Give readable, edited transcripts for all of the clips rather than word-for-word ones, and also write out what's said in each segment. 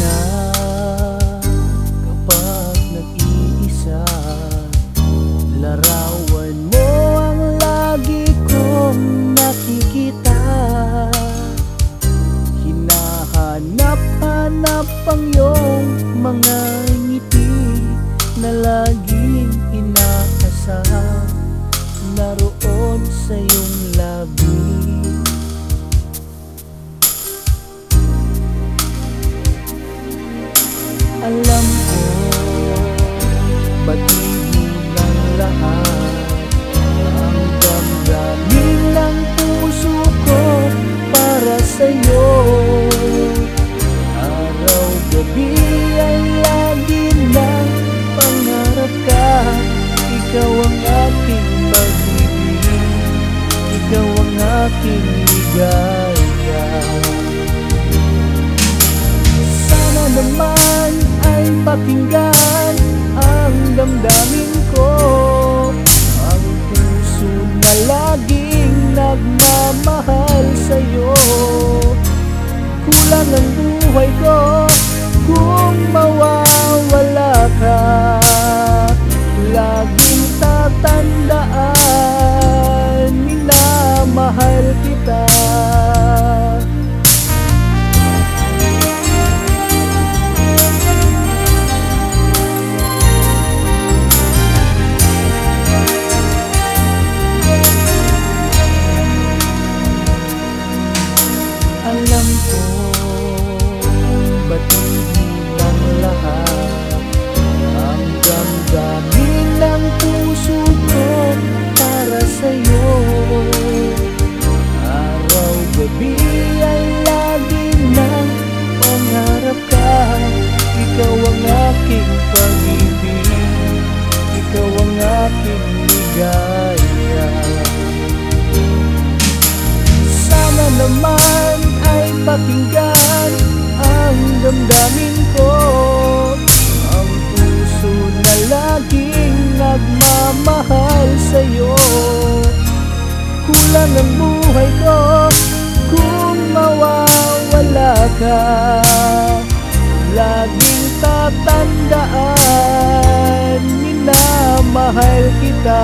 na kapag nag-iisa. Larawan mo ang lagi kong nakikita. Hinahanap-hanap ang iyong mga ngiti na laging inaasam naroon sa iyong labi. Alam ko, batid mo ng lahat ang damdamin ng puso ko para sa'yo. Araw-gabi ay lagi ng pangarap ka. Ikaw ang aking pag-ibig, ikaw ang aking ligaya. Sana naman ay pakinggan ang damdamin ko, ang puso na laging nagmamahal sa'yo. Kulang ang buhay ko kung mawawala ka. Laging tatandaan, minamahal kita. Alam ko, batid ng lahat ang damdamin ng puso ko para sa'yo. Araw-gabi ay lagi ng pangarap ka. Ikaw ang aking pag-ibig, ikaw ang aking ligaya. Sana naman ay pakinggan ang damdamin ko, ang puso na laging nagmamahal sa'yo. Kulang ang buhay ko kung mawawala ka. Laging tatandaan, minamahal kita.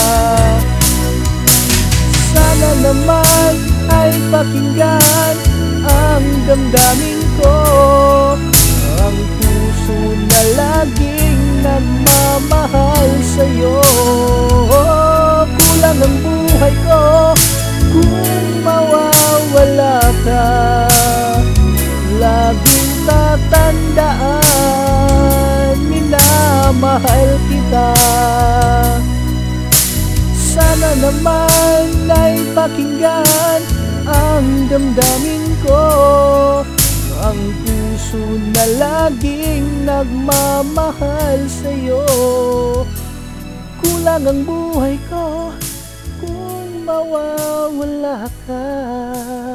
Sana naman ay pakinggan ang damdamin ko, ang puso na laging nagmamahal sa'yo. Kulang ang buhay ko kung mawawala ka. Laging tatandaan, minamahal kita. Sana naman ay pakinggan ang damdamin ko, ang puso na laging nagmamahal sa'yo. Kulang ang buhay ko kung mawawala ka.